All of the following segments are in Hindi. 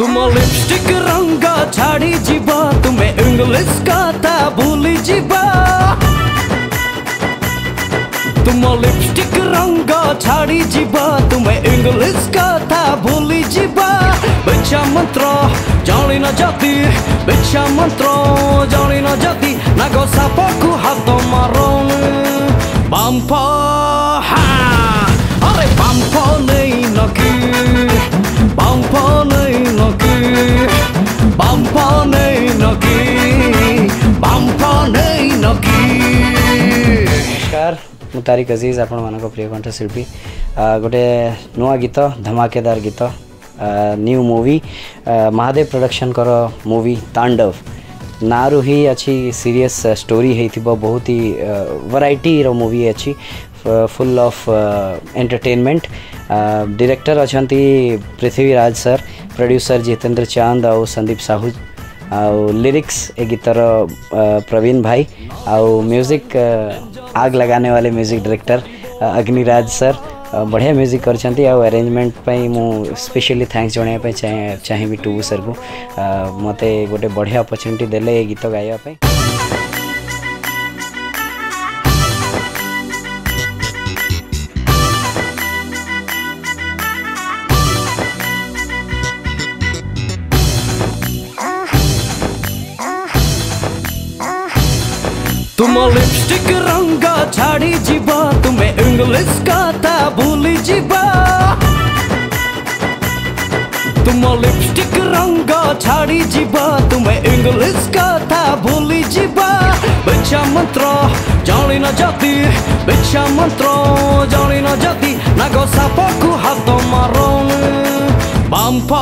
तुम लिपस्टिक रंग छाड़ी जीवा तुम्हें इंग्लिश कथा भूली जीवा तुम लिपस्टिक रंग छाड़ी जीवा तुम्हें इंग्लिश कथा भूली जीवा बिच्छा मंत्र जानी न जाती बिच्छा मंत्र जानी न जाती नाग साप को हाथ मारो बांप अरे बांप नहीं नकी बांप नहीं नकी बांप नहीं नकी बांप नहीं नकी। नमस्कार मु तारिक अजीज आपण मानक प्रिय कंठशिल्पी गोटे नुआ गीत धमाकेदार गीत न्यू मूवी महादेव प्रोडक्शन कर मूवी तांडव नारू ही अच्छी सीरियस स्टोरी है बहुत ही वैरायटी रो मूवी अच्छी फुल ऑफ एंटरटेनमेंट डायरेक्टर अच्छा पृथ्वीराज सर प्रोड्यूसर जितेंद्र चांद और संदीप साहू लिरिक्स ए गीतर प्रवीण भाई आउ म्यूजिक आग लगाने वाले म्यूजिक डायरेक्टर अग्निराज सर बढ़िया म्यूजिक करछंती आ अरेंजमेंट पई मु स्पेशली थैंक्स जणाया पे चाहिबी टू सर को मते गोटे बढ़िया अपॉर्चुनिटी देले ए गीत गाया पे। तुम लिपस्टिक रंग छाड़ी जीवा तुम्हें इंग्लिश कथा भूली जीवा तुम लिपस्टिक रंग छाड़ी जीवा तुम्हें इंग्लिश कथा भूली जीवा बिच्छा मंत्र जानी न जाती बिच्छा मंत्र जानी न जाती नाग साप को हाथ मारो बांप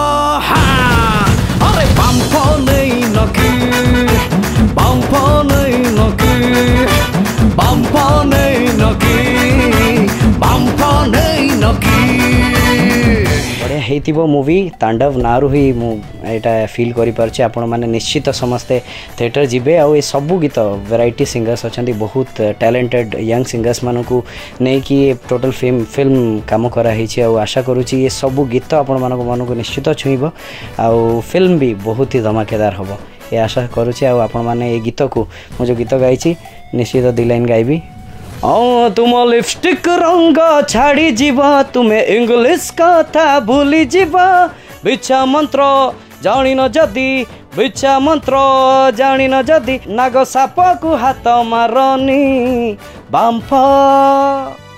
अरे बांप नहीं नकी बांप नहीं नकी बांप नहीं नकी बांप नहीं नकी। बढ़िया हेतिबो मूवी तांडव नारू ही एटा फील करि परछे आपण माने निश्चित समस्ते थिएटर जिबे आ ए सबु गीत वैरायटी सिंगर्स अछंती बहुत टैलेंटेड यंग सिंगर्स मानू नै कि टोटल फिल्म काम करा हिची आ आशा करूची ए सबु गीत आपण मानक मन को निश्चित छुइबो आ फिल्म भी बहुत ही धमाकेदार हबो ये आशा करुचे आपण माने ए गीत को मु जो गीत गाइची निश्चित दी लाइन गाइबी। तुम लिपस्टिक रंग छाड़ी जीवा तुम्हें इंग्लिश कथा भूली जीवा बिच्छा मंत्र जानी न जदी बिच्छा मंत्र जानी न जदी नाग साप को हाथ मारनी बांफ